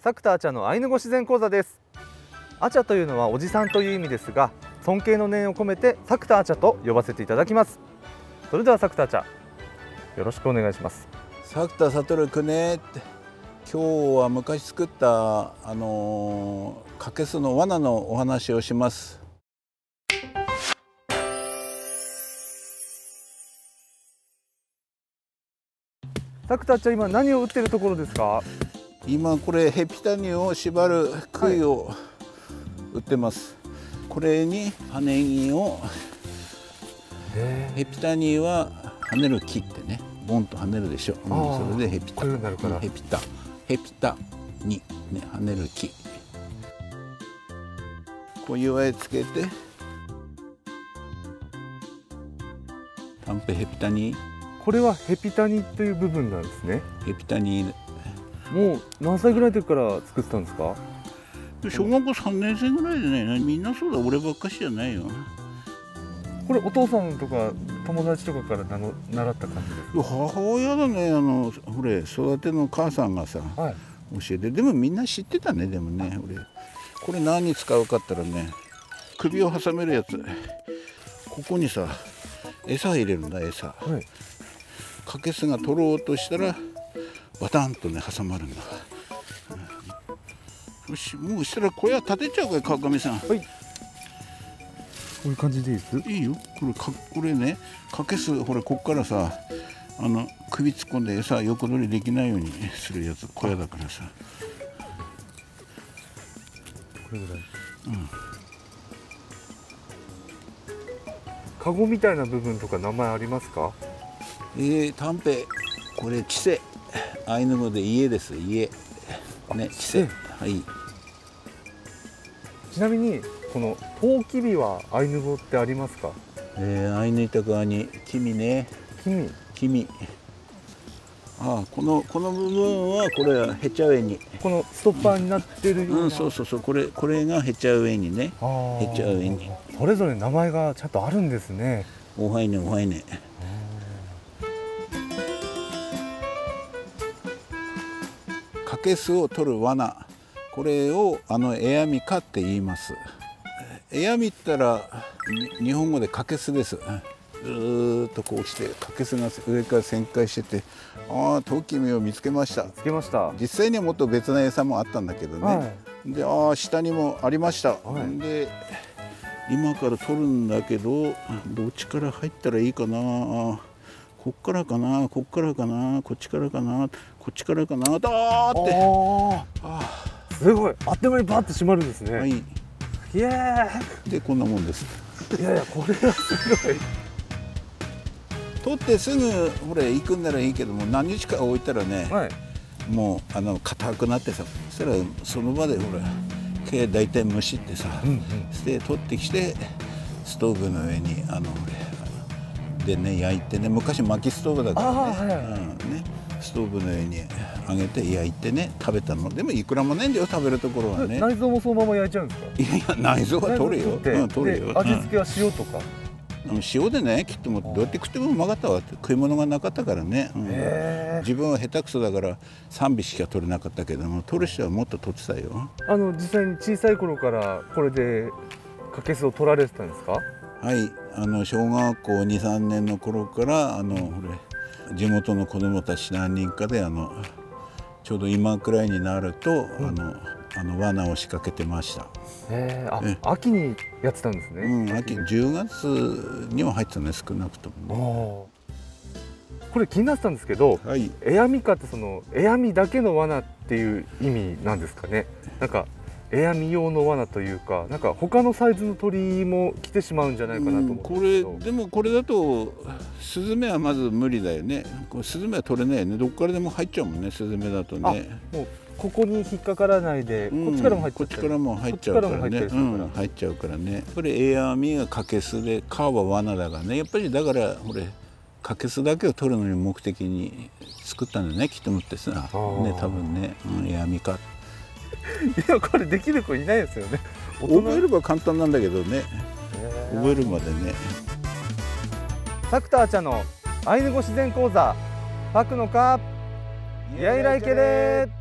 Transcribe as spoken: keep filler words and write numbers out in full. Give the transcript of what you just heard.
作田あちゃのアイヌ語自然講座です。あちゃというのはおじさんという意味ですが、尊敬の念を込めて作田あちゃと呼ばせていただきます。それでは作田あちゃ、よろしくお願いします。 作田悟くねって、今日は昔作ったあのー、かけすの罠のお話をします。 作田あちゃ、今何を打ってるところですか？ 今これヘピタニを縛る杭を打ってます、はい、これに羽木を、ヘピタニは跳ねる木ってね、ボンと跳ねるでしょ、うん、それでヘピタ、 なるからヘピタヘピタにね、跳ねる木、こういうあえつけてタンペヘピタニ。 これはヘピタニという部分なんですね。 ヘピタニもう何歳ぐらいの時から作ってたんですか？ 小学校さんねん生ぐらいでね、みんなそうだ、俺ばっかしじゃないよ。 これお父さんとか友達とかからなの習った感じですか？ 母親だね、あのほれ育ての母さんがさ、はい、教えて。でもみんな知ってたね。でもね、俺これ何に使うかったらね、首を挟めるやつ、ここにさ餌入れるんだ、餌、はい、かけすが取ろうとしたらバタンとね挟まるんだ、うん、よし、もうしたら小屋立てちゃうかよ、川上さん。はい、 こういう感じでいいです？ いいよ。これかこれね、かけす、ほらこっからさ、あの首突っ込んで餌横取りできないようにするやつ、小屋だからさ。 これぐらい。 うん。 カゴみたいな部分とか名前ありますか？ えー、タンペ、これチセ、アイヌ語で家です。家ね、チセ。はい。 ちなみにこのトウキビはアイヌ語ってありますか？ えー、アイヌイタ側に君ね。 君。 君。ああ、このこの部分はこれはヘチャウエに。 このストッパーになってるような。 うん、そうそうそう、これこれがヘチャウエにね。ヘチャウエに。 それぞれ名前がちゃんとあるんですね。 おはいね、おはいね。かけすを取る罠、これをあのエアミカって言います。エアミったら日本語でかけすです。ずーっとこうしてかけすが上から旋回してて、ああトウキビを見つけました。 見つけました。実際にはもっと別な餌もあったんだけどね、はい、で、ああ下にもありました、はい、で今から取るんだけど、どっちから入ったらいいかな、こっからかな、こっからかな、こっちからかな、こっちからかな、だーって、 あー、すごい、あっという間にバッて閉まるんですね。はい、イエーイ。でこんなもんです。 いやいや、これはすごい。 取ってすぐほれ行くんならいいけども、何日か置いたらね、はい、もうあの硬くなってさ、そしたらその場でほら毛大体むしってさ、うんうん、して取ってきてストーブの上にあのでね焼いてね、昔薪ストーブだからね、はいはい、うんね、ストーブの上に揚げて焼いてね食べたの。でもいくらもねえんだよ、食べるところはね。 内臓もそのまま焼いちゃうんですか？ いやいや、内臓は取るよ、うん、取るよ。 味付けは塩とか、 うん、塩でねきっともどうやって食ってもうまかったわって、食い物がなかったからね、うん、自分は下手くそだからさんびしか取れなかったけども、取る人はもっと取ってたよ。あの実際に小さい頃からこれでかけすを取られてたんですか？ はい、あの小学校にさんねんの頃からあのほれ地元の子どもたち何人かであのちょうど今くらいになると、うん、あのあの罠を仕掛けてました。 へー、あ、え秋にやってたんですね。 うん、秋じゅうがつには入ってたね、少なくともね。これ気になってたんですけど、はい、エアミカってそのエアミだけの罠っていう意味なんですかね。なんかエアミ用の罠というか、なんか他のサイズの鳥も来てしまうんじゃないかなと思うんですけど、うん、 これでもこれだとスズメはまず無理だよね。スズメは取れないよね。どっからでも入っちゃうもんね、スズメだとね。もうここに引っかからないで、うん、こっちからも入っちゃう、 こっちからも入っちゃうからね、うん、入っちゃうからね。やっぱりエアミがかけすで、カーは罠だからね。やっぱりだからほれかけすだけを取るのに目的に作ったんだね、きっと思ってさ、ね、多分ね、うん、エアミか。 いや、これできる子いないですよね。 覚えれば簡単なんだけどね、覚えるまでね。 作田あちゃのアイヌ語自然講座、パクのか、イヤイライケレー。